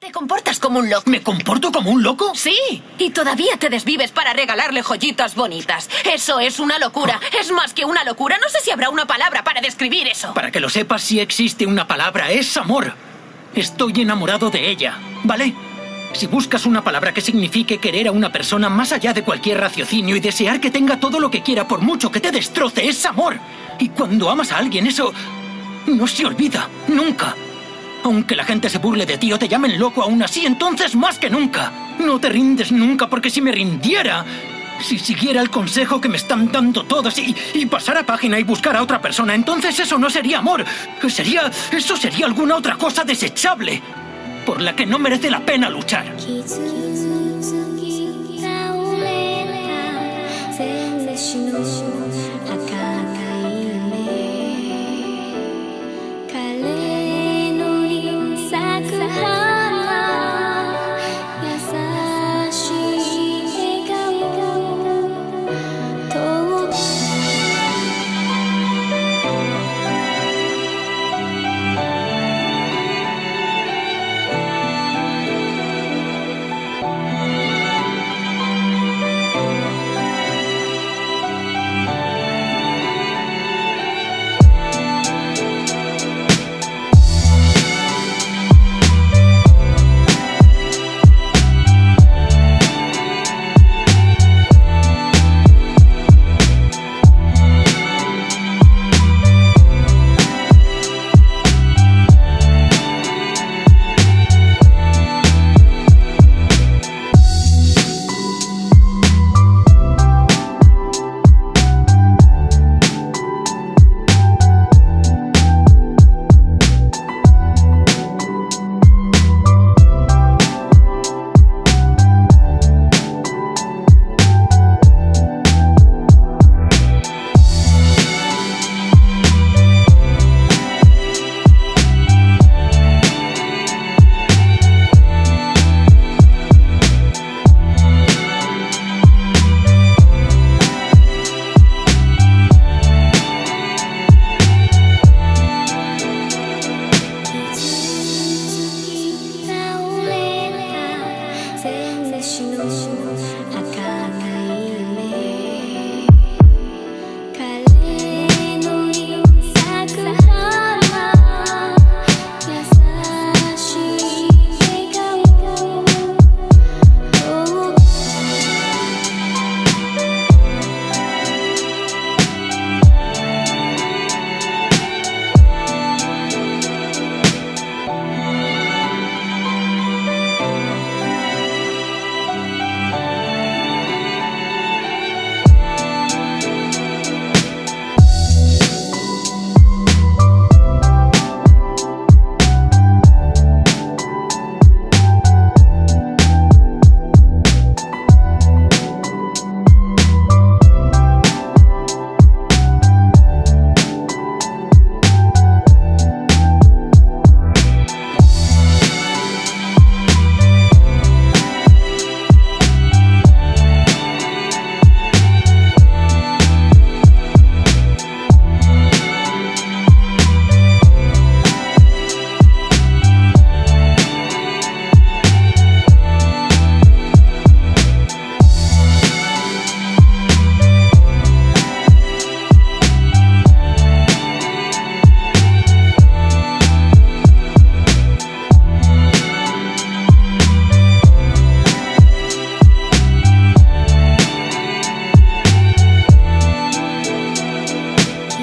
Te comportas como un loco. ¿Me comporto como un loco? Sí, y todavía te desvives para regalarle joyitas bonitas. Eso es una locura. Es más que una locura. No sé si habrá una palabra para describir eso. Para que lo sepas, sí existe una palabra. Es amor. Estoy enamorado de ella, ¿vale? Si buscas una palabra que signifique querer a una persona más allá de cualquier raciocinio y desear que tenga todo lo que quiera por mucho que te destroce, es amor. Y cuando amas a alguien, eso no se olvida, nunca. Aunque la gente se burle de ti o te llamen loco aún así, entonces más que nunca. No te rindes nunca, porque si me rindiera, si siguiera el consejo que me están dando todos y pasara página y buscara a otra persona, entonces eso no sería amor. Eso sería alguna otra cosa desechable, por la que no merece la pena luchar.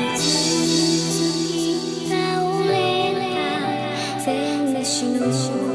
She knows